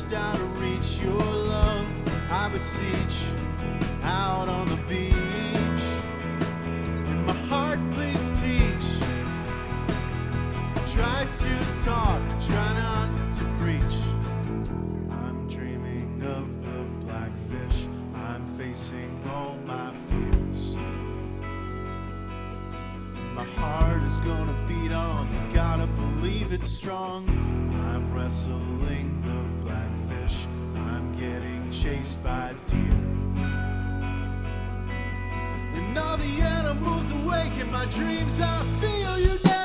just out of reach. Your love I beseech, out on the beach. In my heart please teach. Try to talk, try not to preach. I'm dreaming of the blackfish. I'm facing all my fears. My heart is gonna beat on, you gotta believe it's strong. I'm wrestling the blackfish. I'm getting chased by deer. And all the animals awake in my dreams, I feel you near.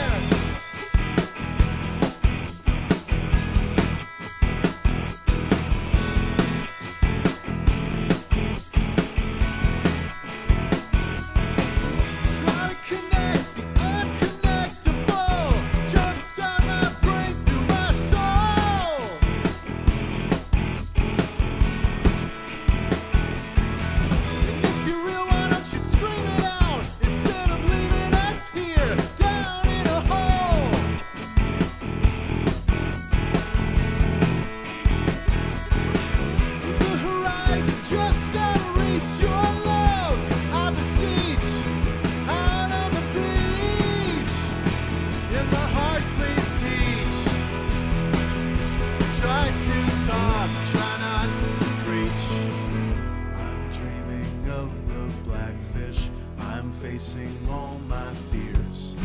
Facing all my fears.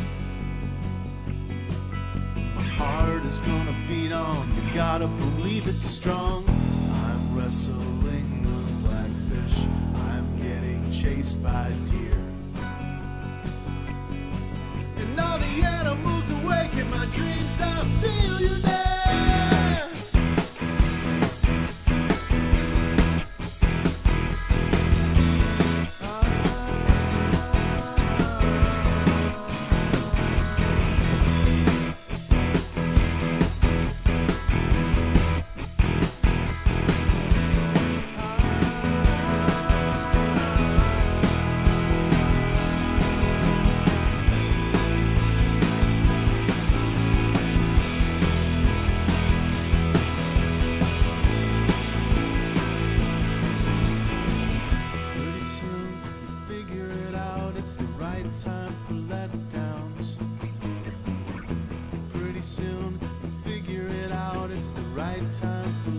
My heart is gonna beat on, you gotta believe it's strong. I'm wrestling the blackfish. I'm getting chased by deer. And all the animals awake in my dreams, I feel you there. Time for letdowns. Pretty soon you'll figure it out. It's the right time for